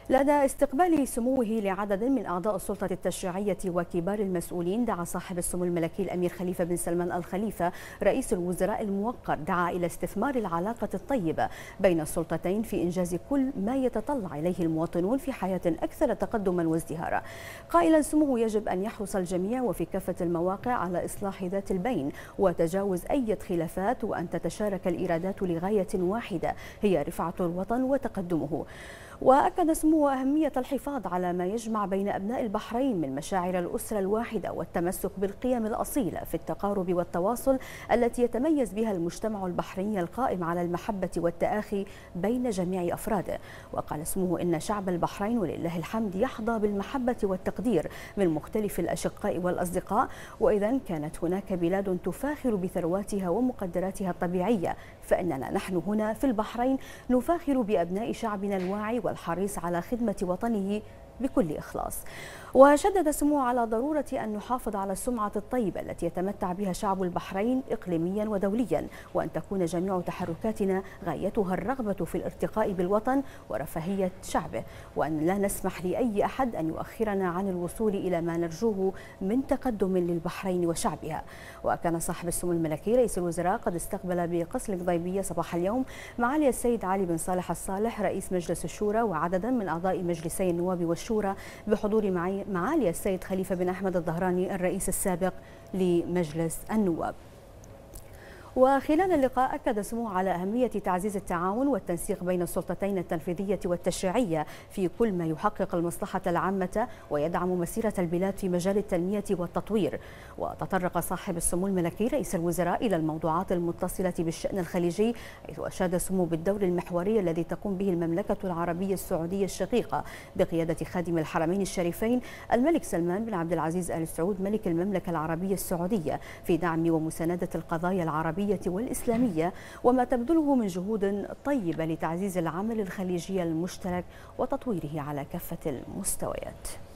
لدى استقبال سموه لعدد من أعضاء السلطة التشريعية وكبار المسؤولين، دعا صاحب السمو الملكي الأمير خليفة بن سلمان آل خليفة رئيس الوزراء الموقر إلى استثمار العلاقة الطيبة بين السلطتين في إنجاز كل ما يتطلع إليه المواطنون في حياة أكثر تقدما وازدهارا، قائلا سموه يجب أن يحرص الجميع وفي كافة المواقع على إصلاح ذات البين وتجاوز أي خلافات، وأن تتشارك الإرادات لغاية واحدة هي رفعة الوطن وتقدمه. وأكد سموه أهمية الحفاظ على ما يجمع بين أبناء البحرين من مشاعر الأسرة الواحدة والتمسك بالقيم الأصيلة في التقارب والتواصل التي يتميز بها المجتمع البحريني القائم على المحبة والتآخي بين جميع أفراده. وقال سموه إن شعب البحرين ولله الحمد يحظى بالمحبة والتقدير من مختلف الأشقاء والأصدقاء، وإذا كانت هناك بلاد تفاخر بثرواتها ومقدراتها الطبيعية فإننا نحن هنا في البحرين نفاخر بأبناء شعبنا الواعي والحريص على خدمة وطنه بكل إخلاص. وشدد سموه على ضرورة أن نحافظ على السمعة الطيبة التي يتمتع بها شعب البحرين إقليميا ودوليا، وأن تكون جميع تحركاتنا غايتها الرغبة في الارتقاء بالوطن ورفاهية شعبه، وأن لا نسمح لأي أحد أن يؤخرنا عن الوصول إلى ما نرجوه من تقدم للبحرين وشعبها. وكان صاحب السمو الملكي رئيس الوزراء قد استقبل بقصر القضيبية صباح اليوم معالي السيد علي بن صالح الصالح رئيس مجلس الشورى وعددا من أعضاء مجلسي النواب والشورى بحضور معالي السيد خليفة بن أحمد الظهراني الرئيس السابق لمجلس النواب. وخلال اللقاء أكد سموه على أهمية تعزيز التعاون والتنسيق بين السلطتين التنفيذية والتشريعية في كل ما يحقق المصلحة العامة ويدعم مسيرة البلاد في مجال التنمية والتطوير. وتطرق صاحب السمو الملكي رئيس الوزراء إلى الموضوعات المتصلة بالشأن الخليجي، حيث أشاد سموه بالدور المحوري الذي تقوم به المملكة العربية السعودية الشقيقة بقيادة خادم الحرمين الشريفين الملك سلمان بن عبد العزيز آل سعود ملك المملكة العربية السعودية في دعم ومساندة القضايا العربية والإسلامية، وما تبذله من جهود طيبة لتعزيز العمل الخليجي المشترك وتطويره على كافة المستويات.